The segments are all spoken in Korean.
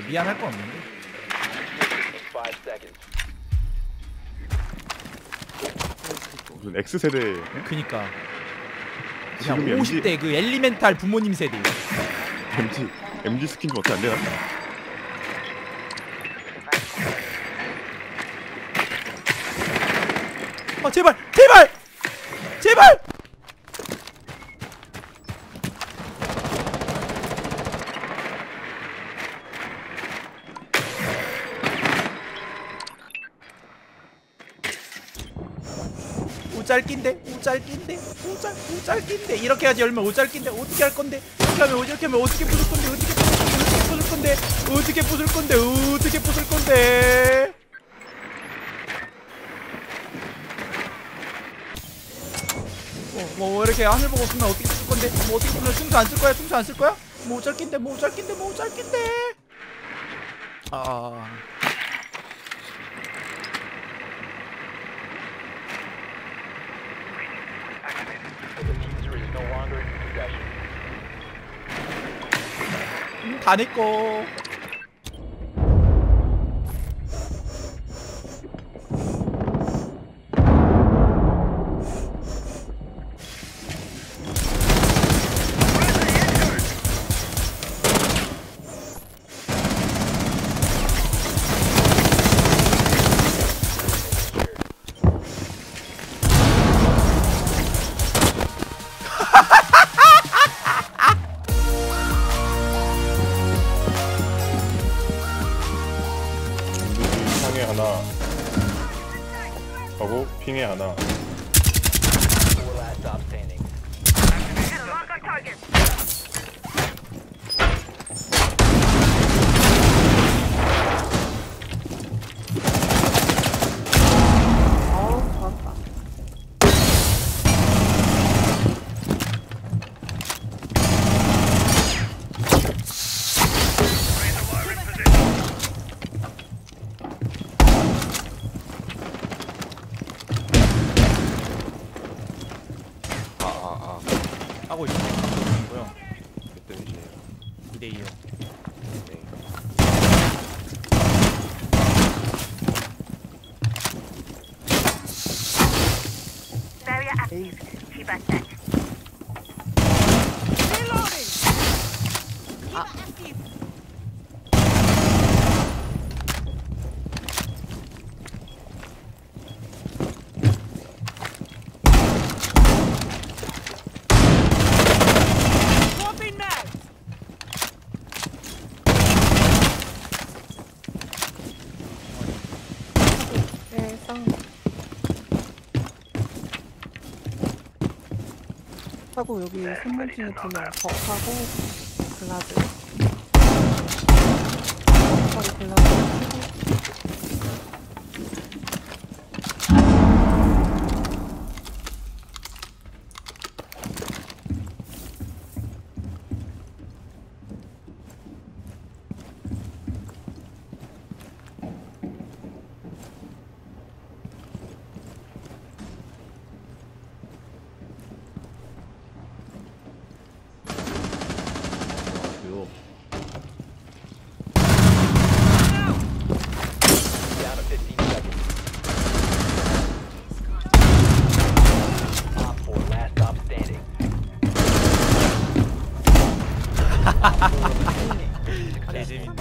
미안할 건 없는데. 무슨 X세대 그니까 그냥 지금이 50대 그 엘리멘탈 부모님 세대. MG 스킨 좀 어떻게 안 되나? 제발 제발 제발. 오짤낀데 오짤낀데 이렇게 해야지 열면 오짤낀데 어떻게 할 건데 이렇게 하면 어떻게 부술 건데 어떻게 부술 건데 뭐 이렇게 하늘 보고 쓰면 어떻게 부술 건데 뭐 어떻게 부술 충수 안 쓸 거야 뭐 오짤낀데 다 내꺼. 상에 하나 하고 핑에 하나. 하고 있고요. 그때 이제 2대2요. Barrier active. Shiba set. Reloading. Shiba active. Swapping mag. 하고 여기 선물 중에 두명 벅하고 글라즈 벅하고 글라즈 네, 재밌네.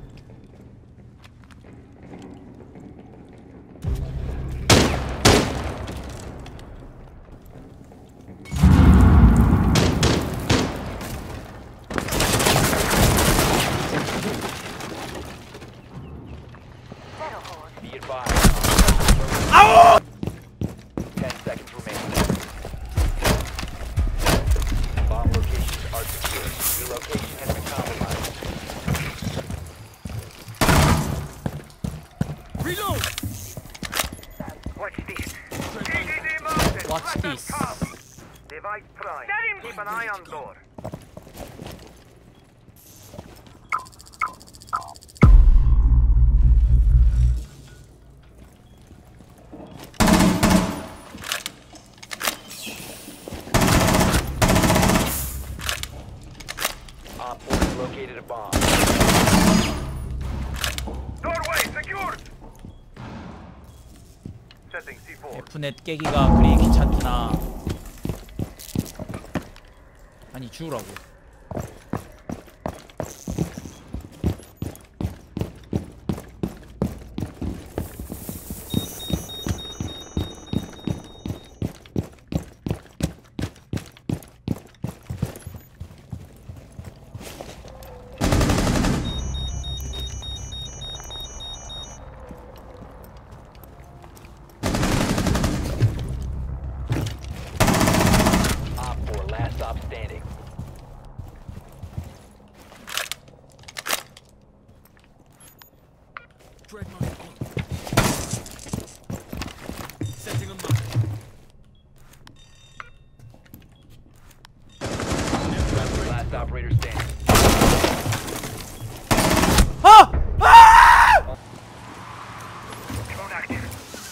아우! 10 seconds remaining. Bomb locations are secure. Your location has been compromised. Reload! Watch this. TGD mounted. Watch this. Device prime. Keep an eye on door. Op 4 has located a bomb. Doorway secured. Setting C4. Fnet 깨기가 그리 귀찮구나. 아니 주우라고. Op 4, last stop standing. Last operator standing. 아! 아! Drone active.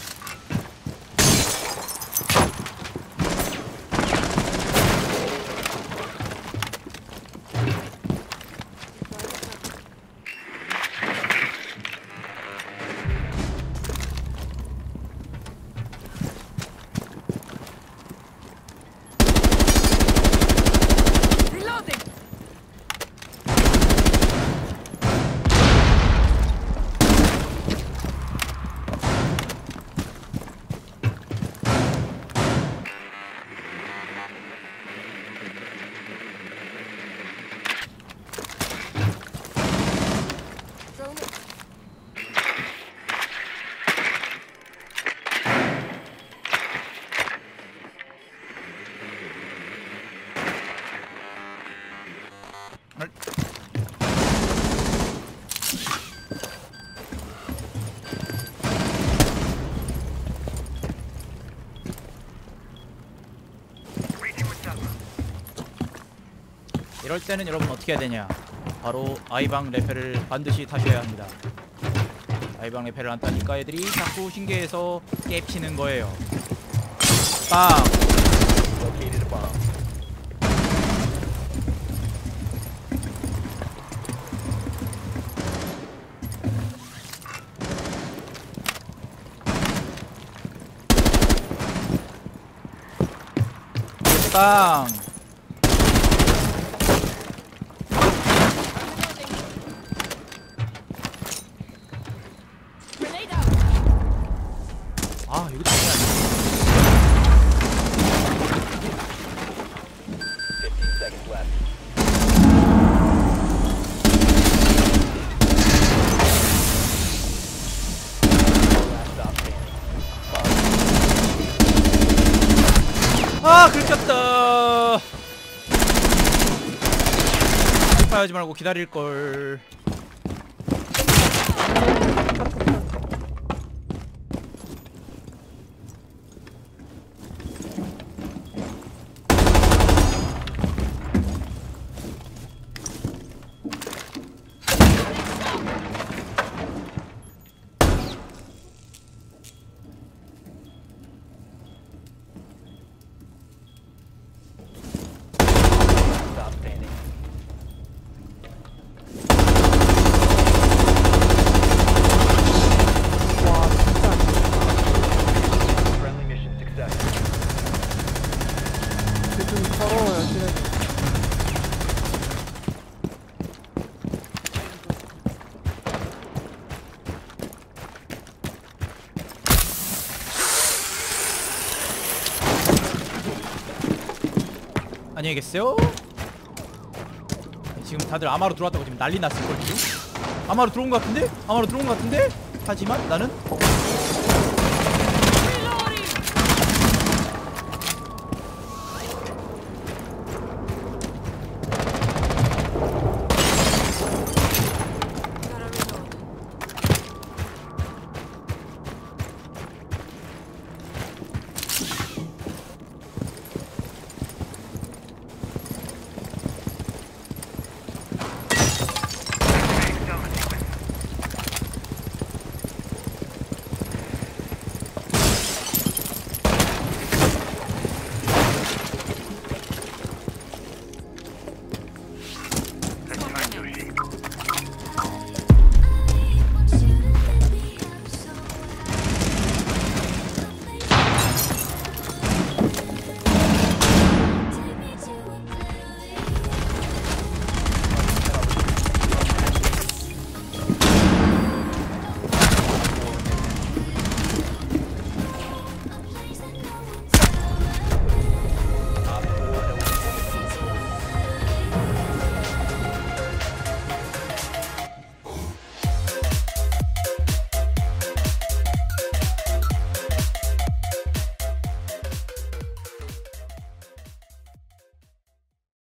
이럴 때는 여러분 어떻게 해야 되냐? 바로 아이방 레펠을 반드시 타셔야 합니다. 아이방 레펠을 안 타니까 애들이 자꾸 신기해서 깨피는 거예요. 빵! Located a bomb. 빵! 아 이거 장난 아니야. 15 seconds left. Last stop standing. 아 긁혔다. 하지 말고 기다릴걸. Stop standing. 와 진짜 Friendly mission successful. 요즘 더러워요 지금. 안녕히 계세요. 지금 다들 아마로 들어왔다고 지금 난리 났을걸 지금? 아마로 들어온 것 같은데? 아마로 들어온 것 같은데? 하지만 나는